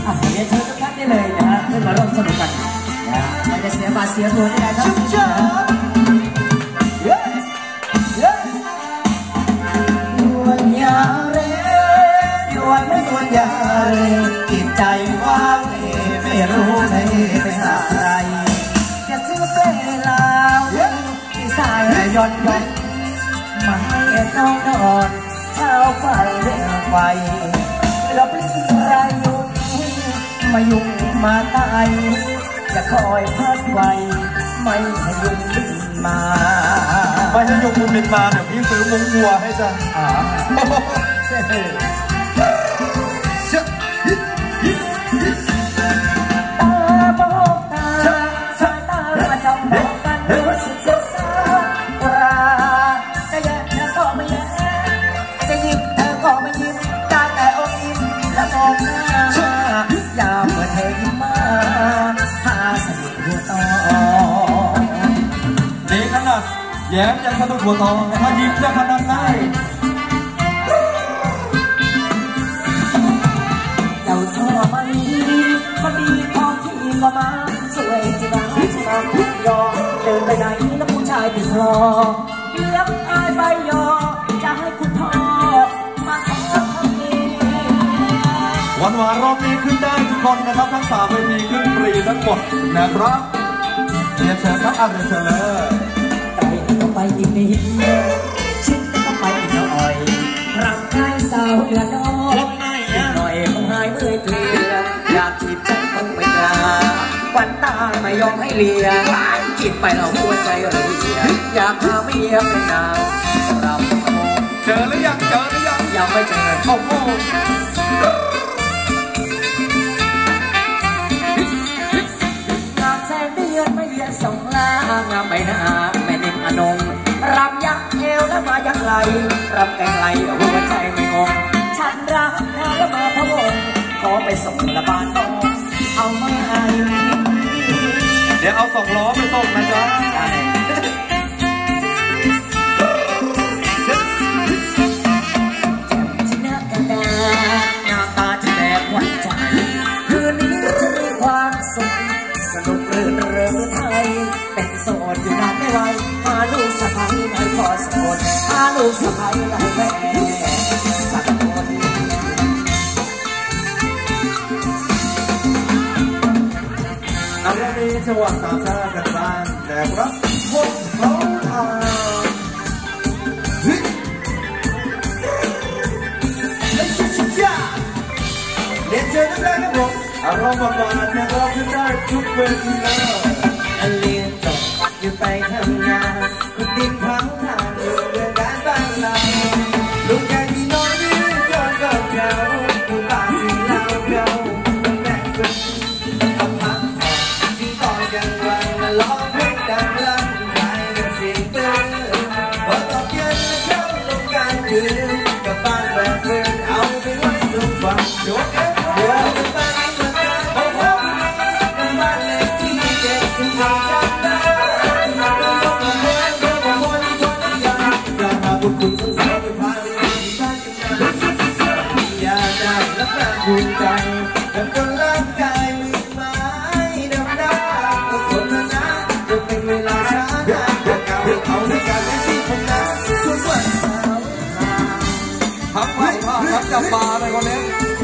เรียนเชิญทุกท่านได้เลยนะฮะขึ้นมาร่วมสนุกกันนะไม่ได้เสียบาทเสียตัวได้ทั้งสิ้นนะวันยาเรวันไม่วันยาเรจิตใจว่างไม่รู้ไหนไปหาใครจะซื้อเปล่าที่สายย้อนมาให้น้องนอนเช้าไฟเร่งไฟเราเป็นไรยุ่งมายุ่งมาตายจะคอยพัดไว้ไม่ให้ยุ่งบินมาไม่ให้ยุ่งบินมาเดี๋ยวพี่ซื้อมุ้งวัวให้จ้ะตาบอกตาสายตามาจำบอกกันรู้สึกเสียสาวราจะแย่เธอก็ไม่แย่จะยิ้มเธอก็ไม่ยิ้มได้แต่อมยิ้มและมองหน้ายามเมื่อเธอยิ้มมาพาสะดุดหัวต่อดีขนาดแย้มยังสะดุดหัวต่อถ้ายิ้มจะขนาดไหนเจ้าชอบมันดีพอที่ก็มาสวยจีบจีบทุกยอเดินไปไหนแล้วผู้ชายติดรอเลี้ยงอายใบยอจะให้คุณพ่อมาขอทำนี้วันวานรอบนี้ขึ้นได้ทุกคนนะครับทั้ง3 เวทีขึ้นฟรีทั้งหมดนะครับเรียนเชิญครับเรียนเชิญเลยไก่ต้องไปอีกนิดชิ้นต้องไปอีกหน่อยร่างกายสาวเหลือน้อยหน่อยคงหายเมื่อยเกลืออยากจีบฉันต้องไม่กล้าควันตาไม่ยอมให้เลียจิตไปเราหัวใจเรียอยากหาเมียเป็นนางเราเจอหรือยังยังไม่เจอโอ้โหงามแสงเดือนไม่เรียนส่งลางามใบหน้าไม่เน้นอนงรำยักเอวและมายักไหลรำไกลๆหัวใจไม่งงฉันรักเธอและมาพะวงขอไปส่งละบานน้องเอามาให้เดี๋ยวเอา2 ล้อไปส่งนะจ๊ะชนะกันดาหน้าตาที่แดงหวานใจคืนนี้จะมีความสุขสนุกเรื่อไทยเป็นโสดอยู่นานไม่ไหวหาลูกสะใภ้ไม่พอสมดหาลูกสะใภ้หลายแม่สักคนเอาเรื่องนี้จังหวัดสามชาติกันบ้างแต่ครับพวกเขาเรียนเชิญได้ครับผมอารมณ์ประมาณนี้เราขึ้นได้ทุกเวทีเลยเรียนจบอยู่ไปทำงานคุณดินทั้งทางอยู่เรื่องการบ้านเราลูกแกที่นอนนี่จนก็เก่าผู้ตาสีเหล้าเก่าแม่ก็เอาพักที่ต่อกันวันละร้องเพลงดังลั่นใครก็เสียงเตือนพอตกเย็นเข้าลงการคืนกับบ้านแบบเพื่อนเอาไปไว้ตรงฝั่งโยกเดี๋ยวจะบ้านเมืองกันโอ้โหกันบ้านเลขที่7ถึง4จำได้ต้องยกมือให้ด้วยความมุ่งมั่นอยากหาบุญคุณสงสารไปพาไปที่บ้านกันนะอยากได้รับแรงภูมิใจแต่คนร่างกายมีไม้ดำดำก็คนละนะจะเป็นเวลาช้าอยากเก่าเอาในการเป็นที่ผมนั้นทุกวันเสาร์ทำไว้พ่อทำจับปลาไปคนนี้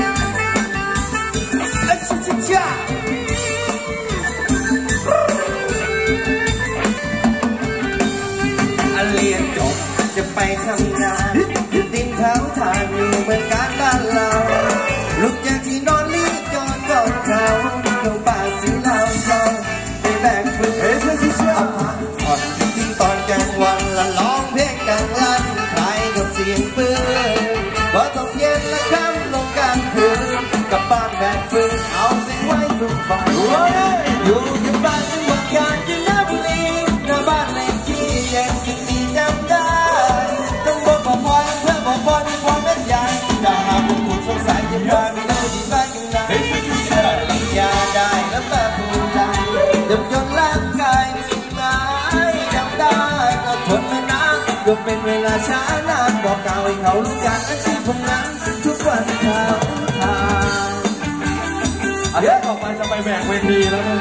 เรียนจบจะไปทำงานดินเท้าทางอยู่เหมือนการบ้านเราลูกอย่างที่นอนลีจอนกอดเขาดูป่าสีเหล้าเจ้าไปแบกฝืนเอาพักผ่อนที่ตอนกลางวันละร้องเพลงดังลั่นใครกับเสียงปืนพอตกเย็นและค่ำลงกลางคืนกับบ้านแบกฝืนเอาสิ่งไว้ตรงไฟอยู่กับบ้านจังหวัดกาญจนบุรีหน้าบ้านเลขที่74จำได้ต้องบอกว่าพอเพื่อบอกพอมีความเป็นใหญ่ถ้าหากคุณสงสัยจะพาไปเล่าที่บ้านยังไงอยากได้แล้วแต่ภูมิใจเดิมจนร่างกายมีไม้ดำได้ก็ทนไม่นานก็เป็นเวลาช้านานบอกกล่าวให้เขารู้จักอาชีพผมนั้นทุกวันเขาทอาทิตย์ต่อไปจะไปแบกเวทีแล้วนะ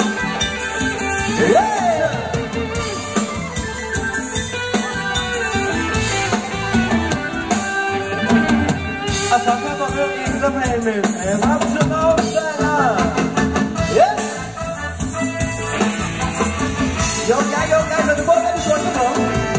อาสาเข้ามาเรื่องอีกสักเพลงหนึ่งครับชื่อน้องแซล่ายกย้ายเราจะบอกให้ทุกคนครับผม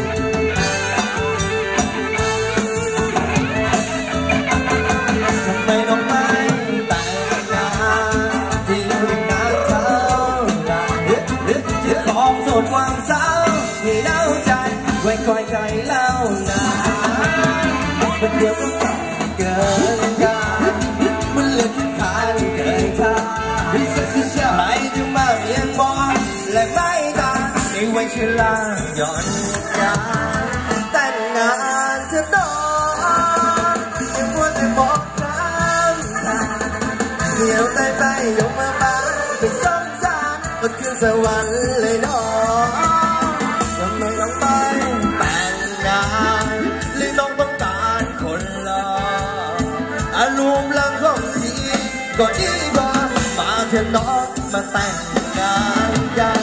ทำไมน้องไม่แต่งงานที่อยู่ในน้ำเท่าไรจะขอบสดความเศร้าที่เล่าใจไว้คอยใจเล่านาเป็นเดียวก็เกินกันมันเหลือแค่ขาดเกินค่าใครจะมาเรียงบอกและไม่ตาในวัยชราหย่อนยานแต่งงานเธอต้องยังมัวแต่บอกคำเดี๋ยวใต้ยกมาบ้านไปส่งสารบนคืนสวรรค์เลยน้องทำไมต้องไปแต่งงานหรือน้องต้องการคนรออารมณ์ลังของดีก็ดีกว่ามาเถอะน้องมาแต่งงานกัน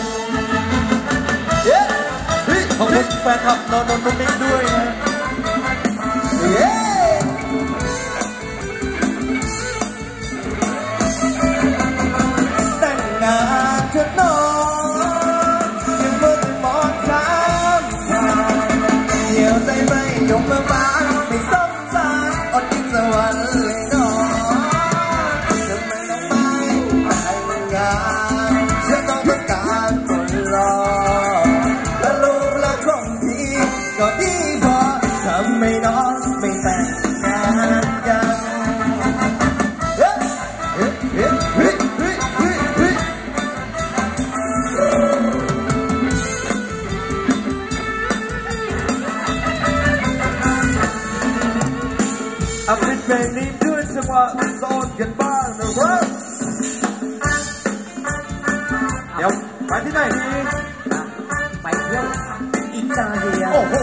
ขอบคุณแฟนคลับนนท์นิกด้วยนะแต่งงานเถอะน้องยังเมื่อมองข้ามเดี๋ยวใจไม่ยกมาบ้านไม่สงสารอดกินสวรรค์เลยน้องทำไมต้องไม่แต่งงานฉันต้องการคนรอและลูกและของพี่ก็ดีพอทำไม่น้องไม่แต่งงานกันเอาเป็นเพลงนี้ด้วยจังหวะโซนกันบ้างนะครับเดี๋ยวไปที่ไหนดีไปเที่ยวอิตาเลียโอ้โห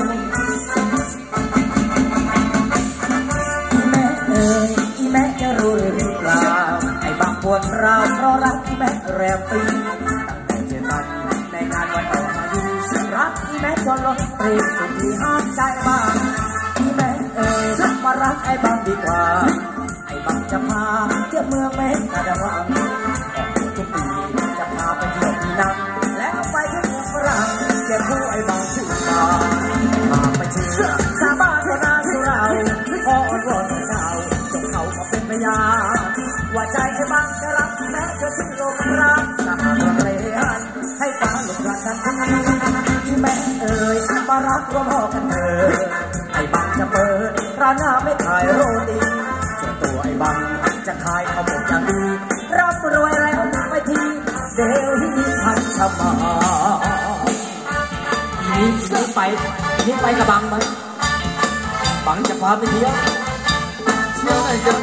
แม่อีแม่จะรู้หรือเปล่าไอ้บางคนเราเพราะรักอีแม่แรมปีตั้งแต่เจอกันในงานวันต่อมาอยู่รักอีแม่จนล้นปรีสุดที่ห้ามใจบ้างอีแม่มารักไอ้บางดีกว่าไอ้บางจะพาเที่ยวเมืองแม่กระวังทุกปีจะพาไปเที่ยวที่นั่งแล้วไปที่เมืองฝรั่งเจ้าผู้ไอ้บางชื่อมาไปเชื่อชาวบ้านเขานาสุเราพออ่อนวอนเจ้าจงเขามาเป็นพยานว่าใจไอ้บางจะรักแม้จะสิ้นลมรักสาบานเรียนให้ฟ้าหลงรักกันทีแม่มารักร่วมหอกันเถอะไอ้บางจะเปิดร้านหน้าไม่ขายโรตีส่วนตัวไอ้บางจะขายข้าวหมกอย่างดีรับรวยแล้วไปทีเดลที่พันชมานี่ไปกับบังมั้ยบังจะพาไปเที่ยวไหนกัน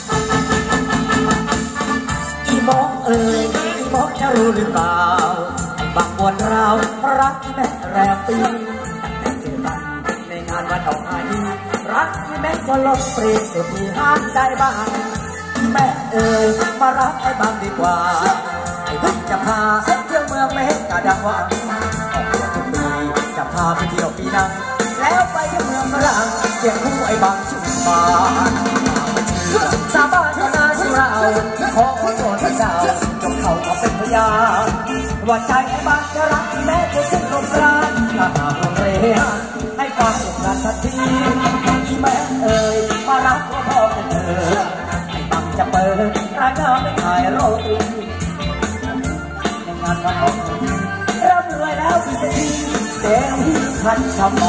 อีหมออีหมอจะรู้หรือเปล่าไอ้บังปวดราวรักแม่แรมปีตั้งแต่เจอกันในงานวันออกอายุรักแม่ก็ลดเปรียบสุดที่ห้ามใจบ้างแม่มารักไอ้บังดีกว่าไอ้บังจะพาเที่ยวเมืองแม่กะดังว่าทุกปีจะพาไปเที่ยวปีนังแล้วไปที่เมืองฝรั่งเสียงคู่ไอ้บังชุมบานสาบานต่อหน้าสุเราขอโทษเจ้าจงเขาเอาเป็นพยานว่าใจไอ้บังจะรักแม้จะสิ้นลมปราณถ้าหากคนเรียนให้ฟังหลงรักทันทีอีแม่มารักก็พอเป็นเธอไอ้บังจะเปิดร้านน้ำไม่ขายโรตีในงานวันออกรับรวยแล้วพี่จะดีเดี๋ยวพี่พันชมา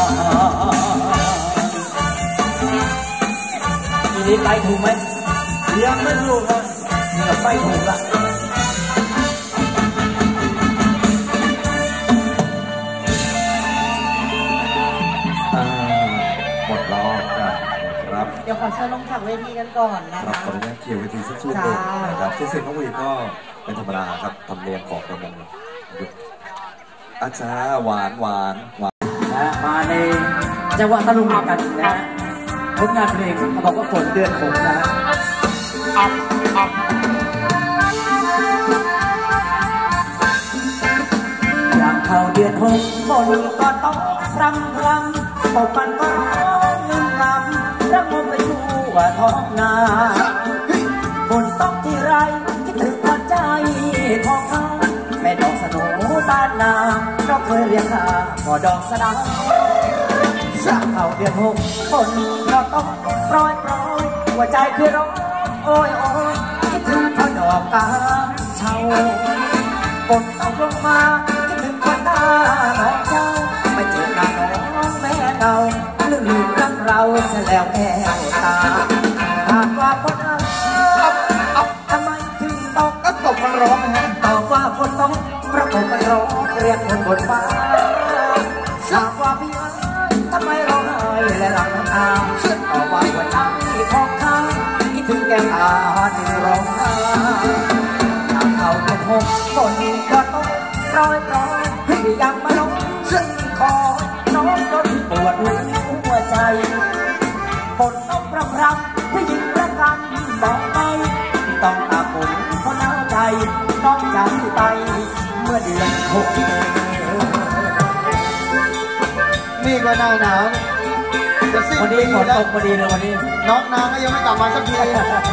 ทีนี้ไปถูกไหมยังไม่ถูกครับไปถูกละหมดรอบครับเดี๋ยวขอเชิญลงจากเวทีกันก่อนนะคะขออนุญาตเคลียร์เวทีสักช่วงหนึ่งนะครับซึ่งเสียงน้องวีก็เป็นธรรมดาครับทำเนียมของประมงอาจารย์หวานนะมาในจังหวะตะลุมกันนะผลงานเพลงเขาบอกว่าฝนเดือน6นะเดือนหกฝนก็ต้องรำรำตกมันก็ร้องเงินรำระงมไปทั่วท้องนาฝนตกที่ไรคิดถึงหัวใจของเขาแม่ดอกสโนบ้านนาเราเคยเรียกหาพอดอกสะดาวเข้าเดือนหกฝนก็ต้องโปรยหัวใจคือร้องโอ้ยโอ้ยคิดถึงพอดอกกาเช่าฝนตกลงมาคิดถึงคนตาน้องเจ้าไม่เจอหน้าน้องแม่เก่าลืมรักเราเสียแล้วแก้วตาหากว่าคนทำไมถึงตกก็ตกมันร้องตอบว่าคนตกเพราะผมมันร้องเรียกคนบนฟ้าหากว่าพี่ทำไมร้องไห้และหลังน้ำตาตอบว่าหัวใจของข้าคิดถึงแก้มตาที่ร้องไห้เขาเป็นหกคนก็ต้องร้อยที่ยังมาน้องซึ่งคอน้องจนปวดหัวใจฝนต้องรำผู้หญิงประกันบอกไปต้องตาฝนเพราะหนาวใจน้องจากไปเมื่อเดือนหกนี่ก็หน้าหนาวจะสิ้นปีแล้ววันนี้ฝนตกพอดีเลยวันนี้น้องนางก็ยังไม่กลับมาสักที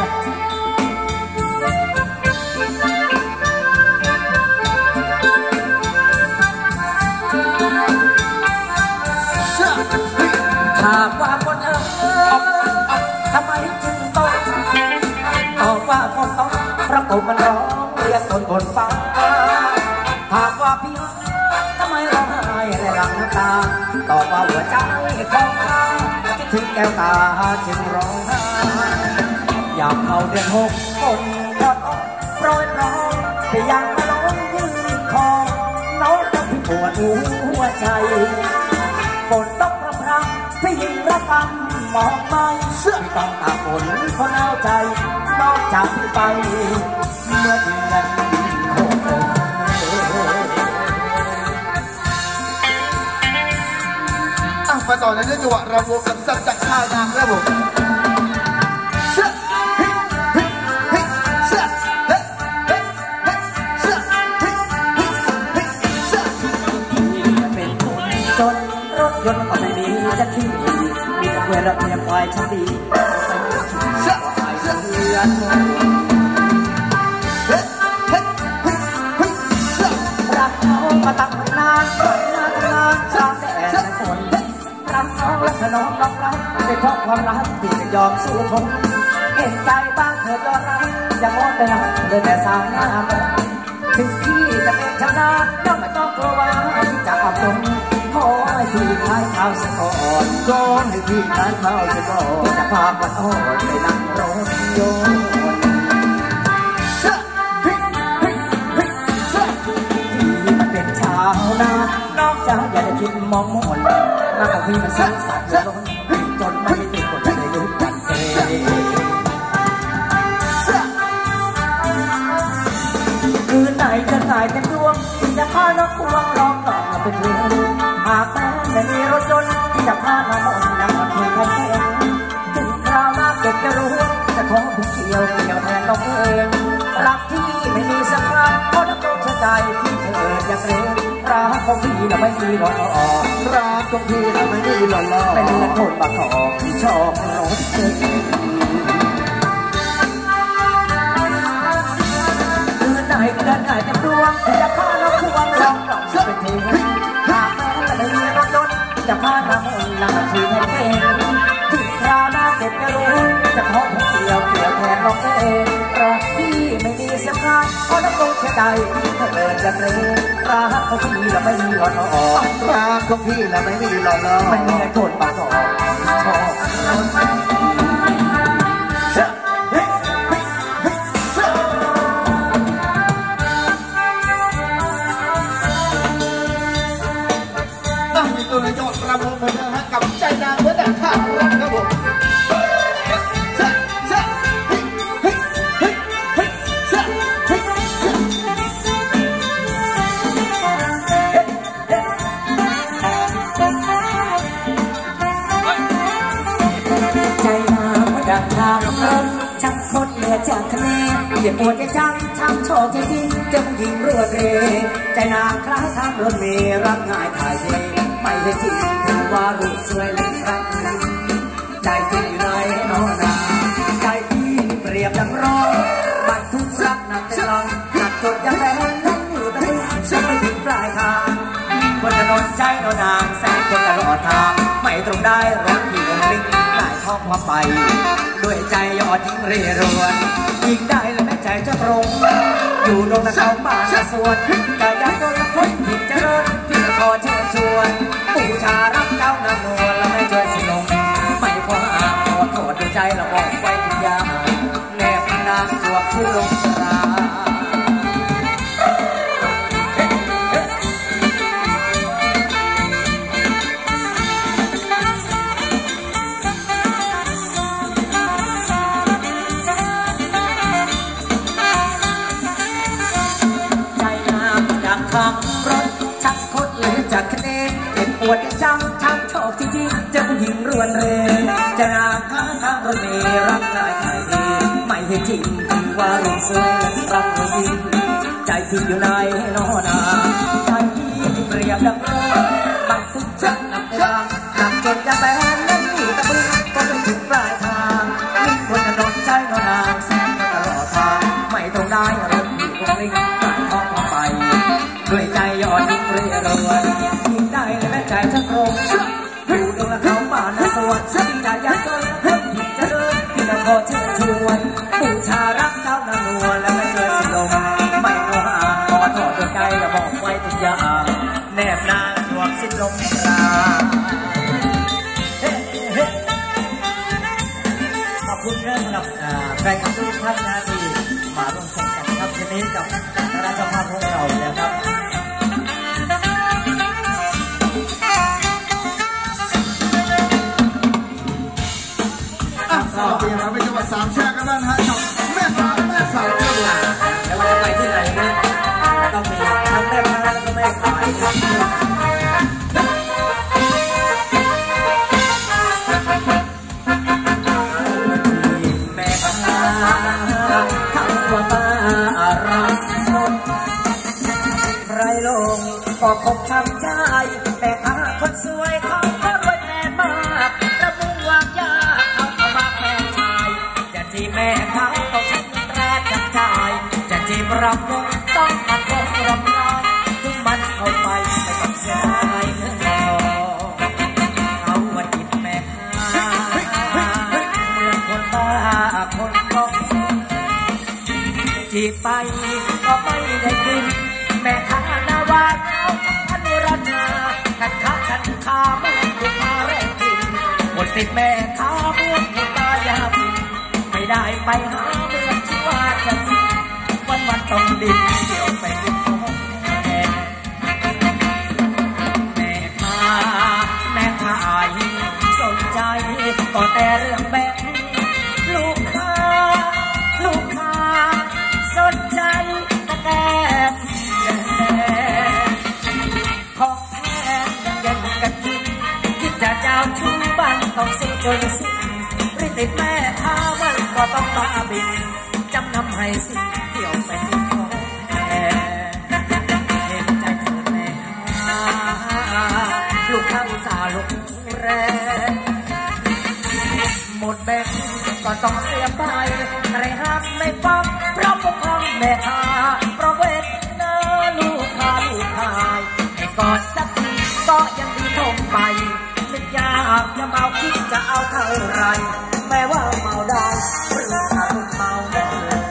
หากว่าคนทำไมจึงต้องตอบว่าคนต้องประกบมันร้องเรียกคนบนฟ้าหากว่าพี่ทำไมร้องไห้และหลั่งน้ำตาตอบว่าหัวใจของข้าคิดถึงแก้วตาจึงร้องไห้อยากเข้าเดือนหกคนก็ต้องโปรยแต่ยังมาร้องยืนคอน้องต้องปวดหัวใจฝนต้องพี่ยิ่งรักกันมองไม่เสื้อต้องตาฝนคนเอาใจนอกจากพี่ไปเมื่อเดือนหกมาต่อในเรื่องจังหวะรำวงกับสับจากชานางครับผมเสื้อเสื้อเฮ้เฮ้เฮ้เสื้อเฮ้เฮ้เสื้อเป็นคนจนรถยนต์ก็ไม่มีจะขี่มีแต่เวลาเพียงควายชั้นดีเสื้อเสื้อเลือนเฮ้เฮ้เฮ้เฮ้เสื้อรักเขามาตั้งนานชาแดดฝนรักเขาและถนอมรักได้เพราะความรักที่จะยอมสู้ทนเห็นใจบ้างเธอยอมรับอย่ามองแต่รักเลยแต่สาวหน้ามองถึงพี่จะเป็นชนะย่อมไม่ต้องกลัวว่าจะอับจนขอให้พี่ทายข้าวสักก่อนก็ให้พี่ทายข้าวสักก่อนที่จะพาวันอ่อนไปนั่งรถยนต์ที่มันเป็นชาวนา น้องจะอย่าได้คิดมองมนรักของพี่มันซื่อสัตย์ล้นจนไม่ติดคนในยุคกันเองคืนไหนจะตายเต็มดวงที่จะพาน้องควงร้องต่อไปเพื่อนหากแม้ไม่มีรถยนต์ที่จะพาน้องมนนั่งรถเพียงแค่ถึงคราวหน้าเก็บจะรู้จะขอผู้เกี่ยวแทนน้องเองรักที่ไม่มีสักครั้งเพราะน้ำตกเชื่อใจที่เธออยากเร็วรักของพี่เราไม่มีหลอกรักของพี่เราไม่มีหลอกไม่เหมือนคนบางทองที่ชอบรถเก๋งคืนไหนก็เดินไหนเต็มดวงที่จะพาน้องควงร้องต่อเป็นเพลงหากแม้จะไม่มีรถยนต์จะพาน้องคนนั่งทีแทนเก่งถึงคราวหน้าเก็บจะรู้จะขอผู้เกี่ยวแทนน้องเองรักพี่ไม่มีสักครั้งเพราะน้ำตกเชื่อใจที่เธอจะเร็วรักของพี่เราไม่มีหลอกรักของพี่เราไม่มีหลอกไม่มีโทษบางทองชอบตัวในจังหวัดระนองนะฮะกับใจนางเพื่อแต่ท่ารักครับผมจ็บปวดใจช้ำช้ำโชคจริงๆเจ้าผู้หญิงรวดเร็วใจนางคล้ายทางรถเมล์รักง่ายถ่ายเทไม่ใช่จริงถือว่ารูปสวยเล็กรักใจที่อยู่ในนอนนาใจที่เปรียบดังร้องบันทุกรักหนักแต่ลองหนักจดยังแบนนั้นอยู่ตะลึงฉันไม่ถึงปลายทางบนถนนใจนอนนางแสนคนตลอดทางไม่ตรงได้รถที่ลงลิงได้ท้องว่าไปด้วยใจยอดยิ่งเร่รวนยิ่งได้และแม่ใจจะตรงอยู่ตรงนั้นเขาบ้านสวนแต่ยังโดนละพ้นผิดเจริญที่ขอเชิญชวนบูชารับเจ้านางนวลและไม่ช่วยสิลงไม่ขออ้างขอโทษด้วยใจละบอกไว้ทุกอย่างแนบนางสวมชื่อลงตราขับรถชักคดหรือจากคะแนนเจ็บปวดจังช้ำโชคจริงๆเจ้าผู้หญิงรวนเร็วจะนาข้างทางรถเมล์รักนายใจดีไม่ใช่จริงถือว่ารูปสวยรักจริงใจที่อยู่ในนอนาใจที่เปรียบดังร้อนบังทุกชักหนักทางหนักจนยาแบนนั้นอยู่ตะบึงก็ไม่ถึงปลายทางมีคนถนนใจนอนางแสนตลอดทางไม่ต้องได้รถที่คงลิงตายท้องไปด้วยใจยอดยิ่งเร่รวนยิ่งได้และแม่ใจจะตรงอยู่ตรงละเขาบ้านสวนใจยักษ์ก็ยังผิดจะเดินที่นครเชิญชวนบูชารักเจ้านางนวลและไม่เคยสิลงไม่ขออ้างขอโทษด้วยใจและบอกไว้ทุกอย่างแนบนางสวมสิ้นลมตราขอบคุณเรื่องสำหรับแฟนคลับทุกท่านนะที่มาร่วมแข่งกันครับชนิดกับราชพัฒน์ของเราเลยครับเราเตรียมไปจังหวัดสามแฉกกันบ้างฮะแม่สาวเจ้าหลานแล้วเราจะไปที่ไหนเนี่ยต้องมีทั้งแม่ค้าและก็แม่ขายแม่ค้าทั้งว่าบ้ารักไรลงก็คงทำใจแม่ค้าคนสวยเขาก็รวยแน่มากระมุงวางยาเขาก็มาแพงชายจะจีแม่เขาต้องใช้เงินตราจับจ่ายจะจีบรับเงินต้องมาขอรับน้อยถึงมันเข้าไปไม่ต้องเสียดายเงินทองเขาว่าจีบแม่ค้าเมื่อคนบ้าคนก็จีบไปก็ไม่ได้กินแม่ค้านาวาเขาอนุรักษ์ขัดขาขัดขาเมื่อลูกค้าแรกกินหมดติดแม่ค้าเมื่อลูกค้ายาบินไม่ได้ไปหาเมื่อที่ว่าจะกินวันต้องดินเดี๋ยวไปกินของแม่ค้าสนใจก็แต่เรื่องแบบลูกค้าสนใจแต่แกของแพงยังกันกินคิดจะเจ้าชู้บ้านต้องเสียจนสิ้นริติดแม่ค้ามันก็ต้องมาบินจำนำให้สิ้นเที่ยวไปกินของแพงเห็นใจเธอแม่ค้าลูกค้าอุตส่าห์ลงแรงหมดแบงก็ต้องเสียไปใครห้ามไม่ฟังเพราะปกครองแม่ค้าเพราะเวทนาลูกค้าให้กอดสักทีก็ยังดีทมไปนึกอยากจะเมาคิดจะเอาเท่าไรแม้ว่าเมาได้หรือถ้าเมาได้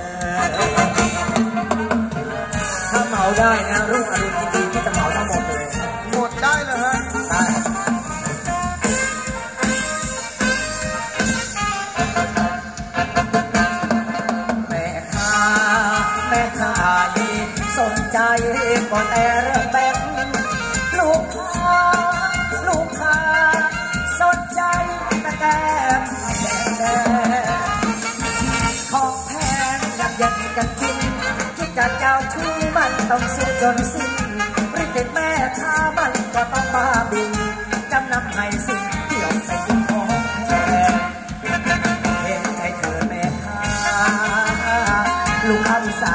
ถ้าเมาได้นะรุ่งอรุณยินดีที่จะเมาทั้งหมดเลยหมดได้เลยฮะได้สนใจก็แต่เรื่องแบงลูกค้าสนใจแต่แก้มของแพงยังกันกินคิดจะเจ้าชู้มันต้องเสียจนสิ้นริติดแม่ค้ามันก็ต้องบ้าบินจำนำให้สิ้นเที่ยวไปกินของแพงเห็นใจเธอแม่ค้าลูกค้า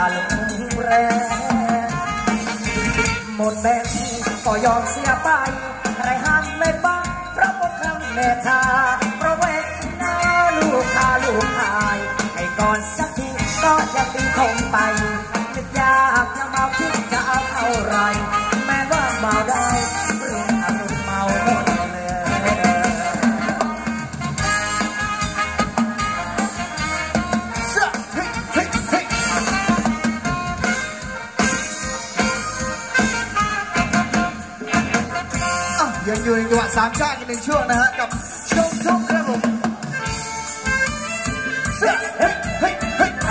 ลงแรงหมดแบ่งก็ยอมเสียไปใครห้ามไม่ฟังเพราะหมดคำแม่ค้าเพราะเวทนาลูกค้าลูกขายให้ก่อนสักทีก็ยังตีคงไปนึกอยากจะเมาคิดจะเอาเท่าไรแม้ว่าเมาได้เรื่องอารมณ์เมาหมดเลยยังอยู่ในจังหวะสามชาติอีกหนึ่งช่วงนะฮะกับชมชมครับผมเฮ้ยเฮ้ยเฮ้ยเฮ้ย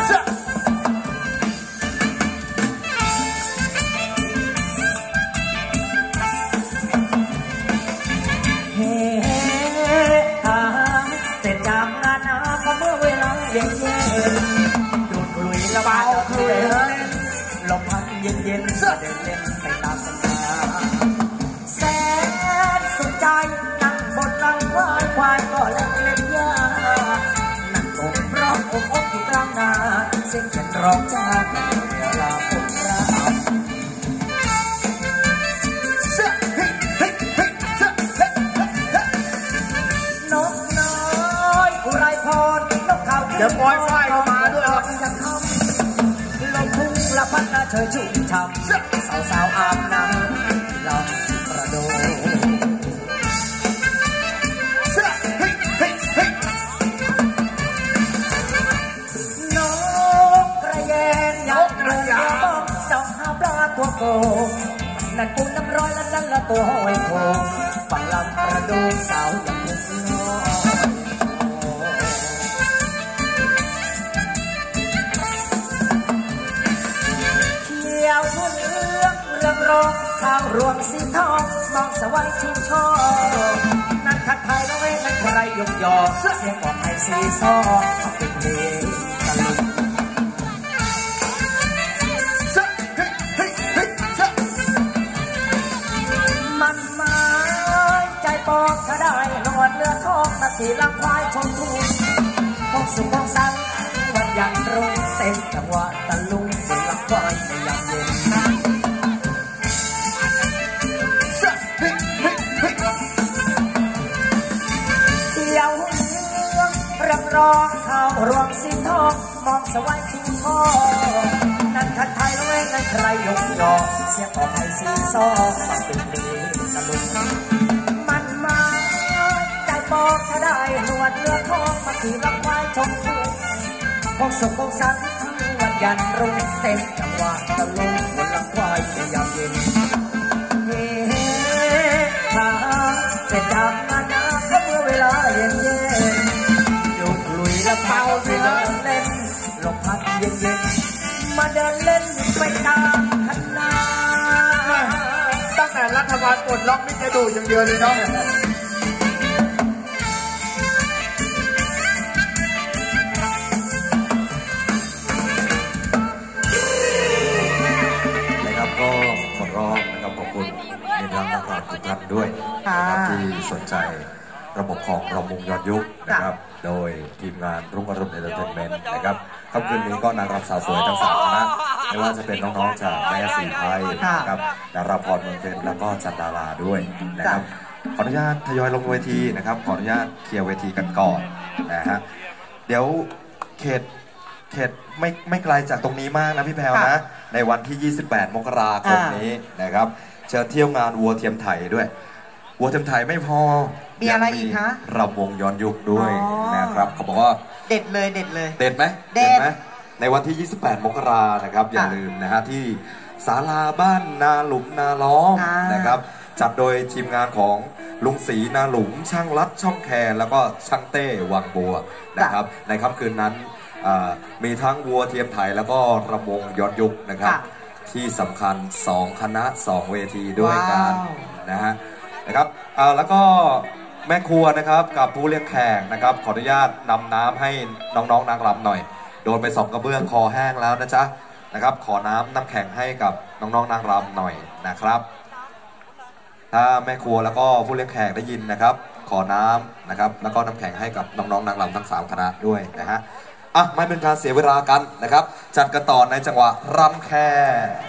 เสร็จจากงานนะพอเมื่อเวลาเย็นดูดกลุยระบายกลุยลมพัดเย็นเย็นเดินเล่นไปตามสัญญาแสนสุขใจนั่งบนหลังควายควายก็เล่นเล่นยานั่งอกร้องอกอกอยู่กลางนาเสียงฉันร้องจ้าเวลาคนรักนกน้อยอุไรพรนกเขาเดี๋ยวปล่อยไฟเข้ามาด้วยยังทำลมทุ่งละพัดละเชยชุ่มฉ่ำสาวอาบน้ำลำประโดนกกระเยนยักษ์เรือบ้องดอกหาปลาตัวโกนั่นปูน้ำร้อยและนั่นละตัวหอยโขงฝั่งลำประโดสาวอย่างเล็กน้อยเขียวทุนเรื่องร้องข้าวรวงสีทองมองสวรรค์ชิงชอบนั่นขัดไทยแล้วเว้นั่นใครยกยอเสียงกว่าไทยสีซอเอาเป็นเพลงตลกมันหมายใจปองถ้าได้นวดเนื้อทองนาทีลังควายชมทุ่งพงสุขพงสังวันยังรุ่งเต็มจังหวะตะลุงบนลังควายในยามเย็นร้องข้าวรวงสีทองมองสวรรค์ทิ้งทองนั่นขัดไทยแล้วเว้นั่นใครยกยอเสียงของไทยสีซอมาเป็นเพลงตะลุงมันมาใจปอกถ้าได้หนวดเนื้อทองมาถือลำควายชมทุ่งพงสุขพงสันวันยันรุ่งเต็มจังหวะตะลุงบนลำควายในยามเย็นเฮ้ฮ่าเสร็จจากงานนะเมื่อเวลาเย็นเย็นละเผาเดินเล่นลมพัดเย็นเย็นมาเดินเล่นไปตามคณะตั้งแต่รัฐบาลปลดล็อกนี่จะดูอย่างเดียวเลยเนาะนะครับก็ขอร้องนะครับขอบคุณในทางนักข่าวทุกท่านด้วยนะครับที่สนใจระบบของรำวงย้อนยุคนะครับโดยทีมงานรุ่งอรุณเอนเตอร์เทนเมนต์นะครับค่ำคืนนี้ก็นางรำสาวสวยทั้ง3คณะไม่ว่าจะเป็นน้องๆจากแม่สีไทยนะครับดาราพรเมืองเพชรแล้วก็จันดาราด้วยนะครับขออนุญาตทยอยลงเวทีนะครับขออนุญาตเคลียร์เวทีกันก่อนนะฮะเดี๋ยวเขตไม่ไกลจากตรงนี้มากนะพี่แพรวนะในวันที่28 มกราคมนี้นะครับเชิญเที่ยวงานวัวเทียมไทยด้วยวัวเทียมไทยไม่พอมีอะไรอีกคะรำวงย้อนยุคด้วยนะครับเขาบอกว่าเด็ดเลยเด็ดเลยเด็ดไหมเด็ดไหมในวันที่28 มกรานะครับอย่าลืมนะฮะที่ศาลาบ้านนาหลุมนาล้อมนะครับจัดโดยทีมงานของลุงศรีนาหลุมช่างรัดช่องแคร์แล้วก็ช่างเต้วังบัวนะครับในค่ำคืนนั้นมีทั้งวัวเทียมไทยแล้วก็รำวงย้อนยุคนะครับที่สำคัญ2คณะ2เวทีด้วยกันนะฮะนะครับแล้วก็แม่ครัวนะครับกับผู้เลี้ยงแขกนะครับขออนุญาตนำน้ำให้น้องๆนางรำหน่อยโดนไป2 กระเบื้องคอแห้งแล้วนะจ๊ะนะครับขอน้ำแข็งให้กับน้องๆนางรำหน่อยนะครับถ้าแม่ครัวแล้วก็ผู้เลี้ยงแขกได้ยินนะครับขอน้ำนะครับแล้วก็น้ำแข็งให้กับน้องๆนางรำทั้ง3คณะด้วยนะฮะไม่เป็นการเสียเวลากันนะครับจัดกันต่อในจังหวะรำแค่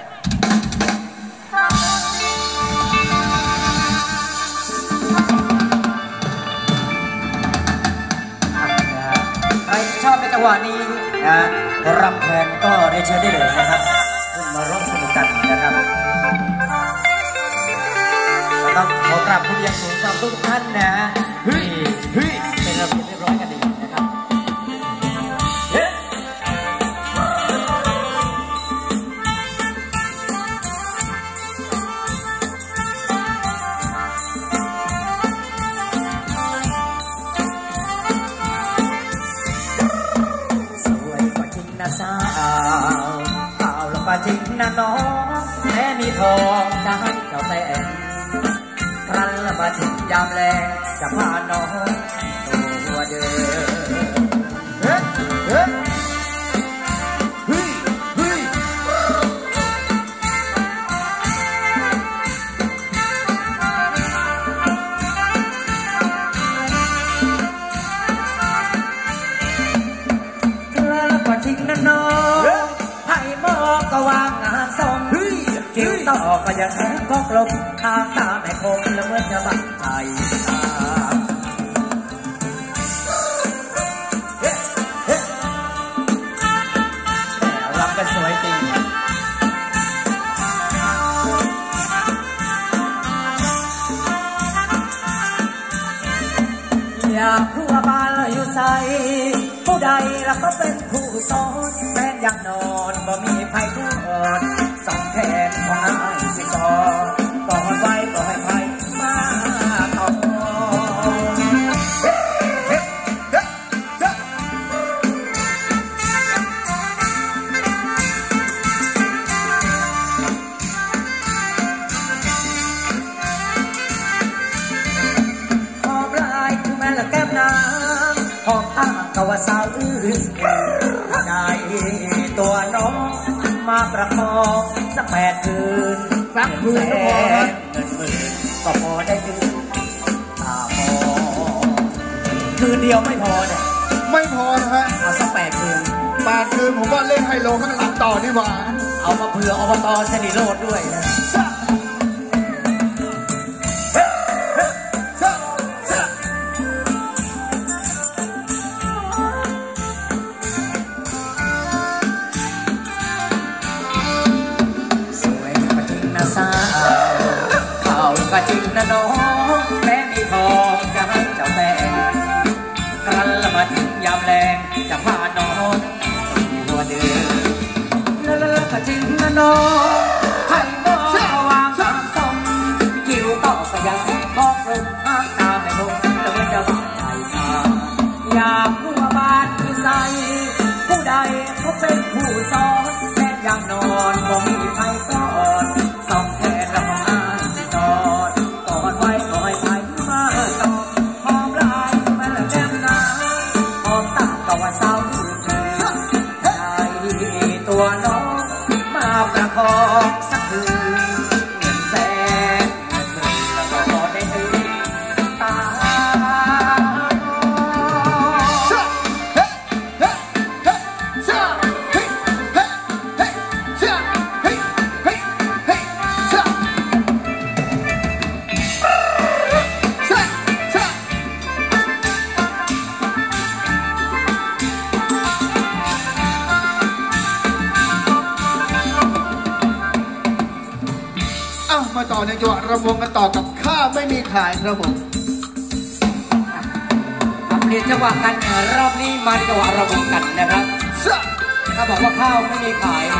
ใครชอบในจังหวะนี้นะรำแคนก็ได้เชิญได้เลยนะครับขึ้นมาร่วมสนุกกันนะครับต้องขอกราบคุณยังสูงสำหรับทุกท่านนะเป็นระเบียบเรียบร้อยกันดีนะครับสาวข่าวแล้วก็จริงนะน้องแม่มีทองจะให้เจ้าแสนครั้นแล้วมาถึงยามแลงจะพาน้องตัวเดินทิ้งนะน้องไผ่หม้อก็วางงานส่งคิวต่อก็ยังแข็งก็กลมทางตาไม่คมแล้วเมื่อจะบังใจตารำกันสวยจริงอยากคู่บ้านอยู่ใสผู้ใดแล้วก็เป็นผู้สอนแฟนอยากนอนบ่มีไผ่ผู้อ่อนสองแขนของนายสิสอนก่อนไว้บ่ให้ไผ่มาต่อหอมลายคือแม่ละแก้มน้ำหอมตาก็ว่าสาวอื่นได้ตัวน้องมาประคองสัก8 คืนสักคืนก็พอเงินหมื่นก็พอได้คืนตาพอคืนเดียวไม่พอเนี่ยไม่พอนะฮะเอาสัก8 คืน 8 คืนผมว่าเล่นไฮโลข้างหลังต่อดีกว่าเอามาเผื่ออบต.ชนิโรธด้วยนะข่าวก็จริงนะน้องแม่มีทองจะให้เจ้าแม่ครั้นละมาถึงยามแรงจะพาน้องตัวเดินแล้วก็จริงนะน้องให้น้องวางสามส่งคิวต่อก็ยังบอกลงห้างตาไม่ลงแล้วมันจะบาดใจตาอยากรู้ว่าบ้านที่ใส่ผู้ใดเขาเป็นผู้สอนแม่ยังนอนบ่มีใครสอนสองแขนละของอายสอนกอดไว้คอยไปมาต่อหอมลายแม่ละแก้มน้ำหอมตาก็ว่าเศร้าได้ตัวน้องมาประคองสักคืนเงินแสนเงินหมื่นแล้วก็พอได้ตื่นตามาต่อในจังหวะรำวงกันต่อกับข้าวไม่มีขายครับผมเปลี่ยนจังหวะกันรอบนี้มาในจังหวะรำวงกันนะครับถ้าบอกว่าข้าวไม่มีขาย